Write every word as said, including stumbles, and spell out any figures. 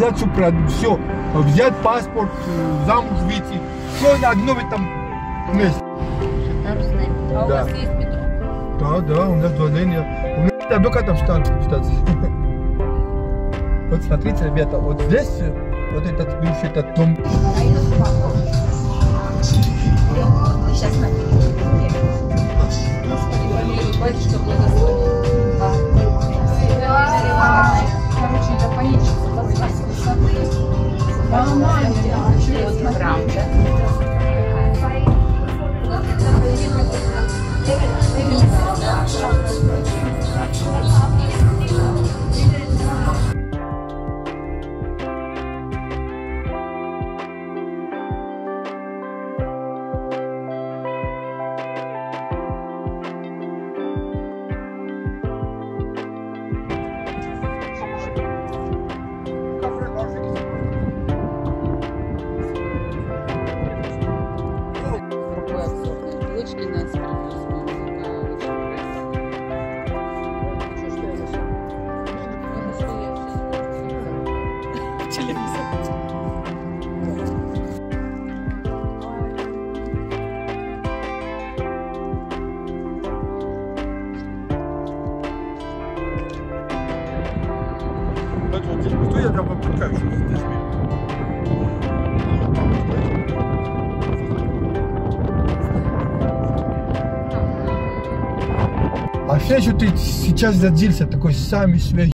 взять все, взять паспорт, замуж выйти, все на одном этом месте. Шикарно. А у Да. вас есть метро? Да, да, у нас два линия. У нас только там станция. Вот смотрите, ребята, вот здесь, вот этот бывший этот дом. Сейчас на батюшка благословил. Короче, это понечится. Нормально. Правда. Дочки нас Что я там попытаюсь, что здесь? А что ты сейчас родился такой самый свежий?